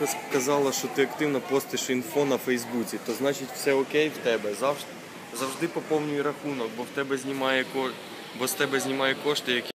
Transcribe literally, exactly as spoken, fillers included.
Ксюха сказала, що ти активно постиш інфо на Фейсбуці, то значить все окей в тебе. Завжди, завжди поповнюй рахунок, бо в тебе знімає ко... бо з тебе знімає кошти, які